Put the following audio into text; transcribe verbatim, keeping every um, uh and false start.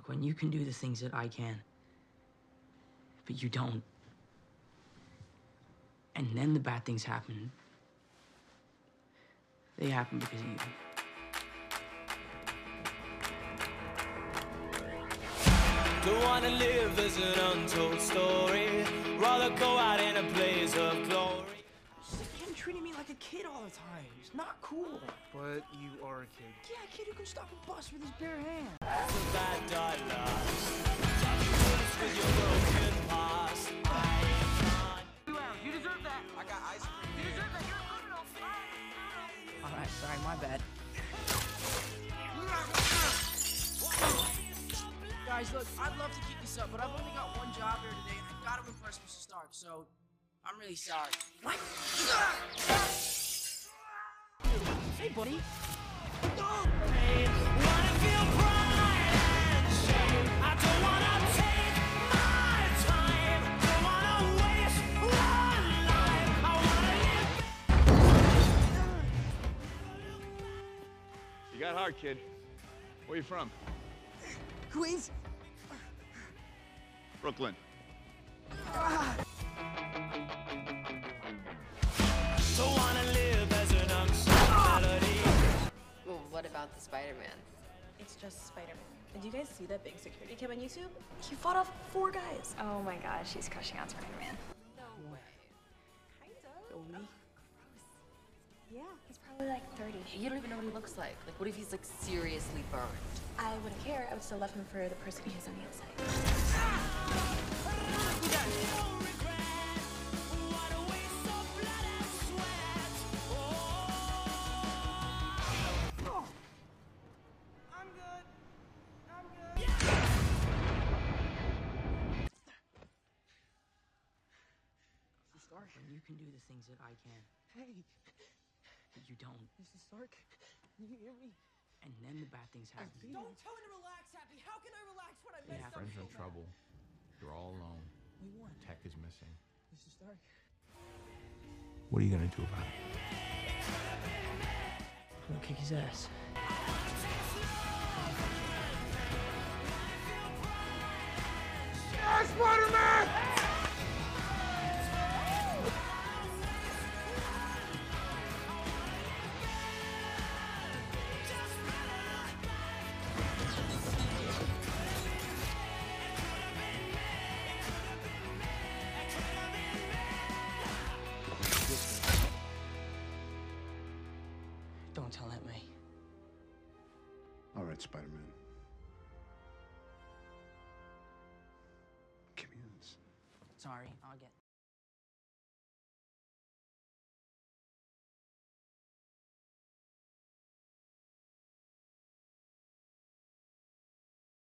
when you can do the things that I can, but you don't. And then the bad things happen. They happen because of you. Don't wanna live as an untold story. Rather go out in a blaze of glory. Just him treating me like a kid all the time. It's not cool. But you are a kid. Yeah, a kid who can stop a bus with his bare hands. The bad dollars. With your broken past. You deserve that. I got ice cream. You deserve that. You're a criminal. All right, sorry, my bad. Guys, look, I'd love to keep this up, but I've only got one job here today, and I gotta impress Mister Stark, so I'm really sorry. What? Hey, buddy. No! Wanna feel pride and shame. I don't wanna take my time. Don't wanna waste one life. I wanna live. You got heart, kid. Where you from? Queens? Brooklyn. Don't wanna live as an unsung melody. Well, what about the Spider-Man? It's just Spider-Man. Did you guys see that big security cam on YouTube? He fought off four guys. Oh my gosh, he's crushing on Spider-Man. No way. Kinda. Yeah, he's probably like thirty. You don't even know what he looks like. Like, what if he's like seriously burned? I wouldn't care. I would still love him for the person he is on the inside. I'm good. I'm good. Mister Stark, when you can do the things that I can, Hey, but you don't. Mister Stark, can you hear me? And then the bad things happen. Don't tell me to relax, Happy. How can I relax when I messed Yeah, up Friends so in bad? trouble. You're all alone. We won. Tech is missing. Mister Stark. What are you gonna do about it? I'm gonna kick his ass. Yeah, Spider-Man! Don't tell Aunt May. All right, Spider-Man. Give me this. Sorry, I'll get.